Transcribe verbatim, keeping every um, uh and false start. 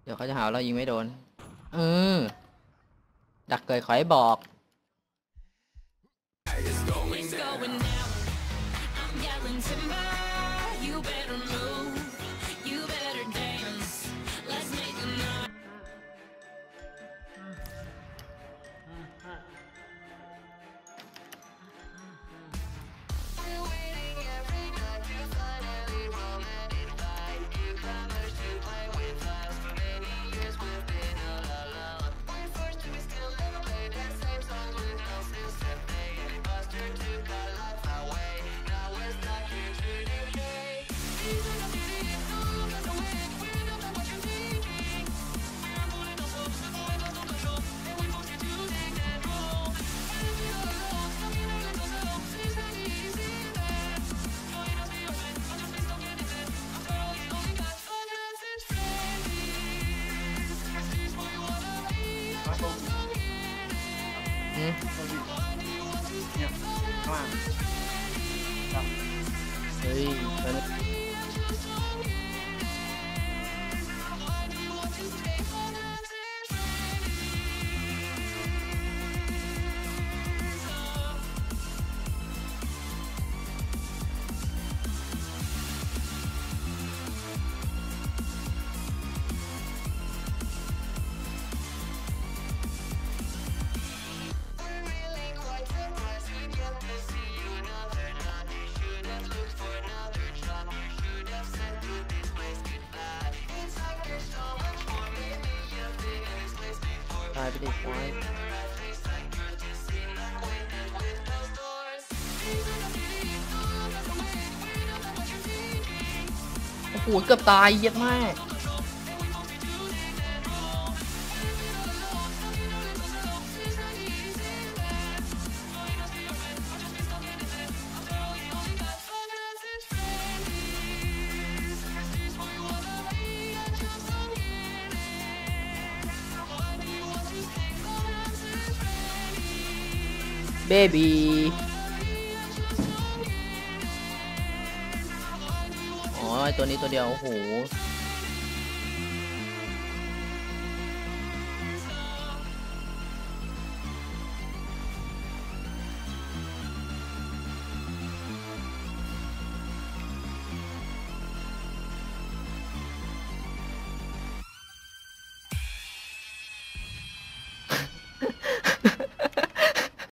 เดี๋ยวเขาจะหาเรายิงไม่โดนเออดักเกยขอให้บอกอืมเนี่ยข้างล่างครับเฮ้ยตอนนี้ตายไปดิควายโอ้โหเกือบตายเย็ดมากเบบี้อ๋อตัวนี้ตัวเดียวโอ้โห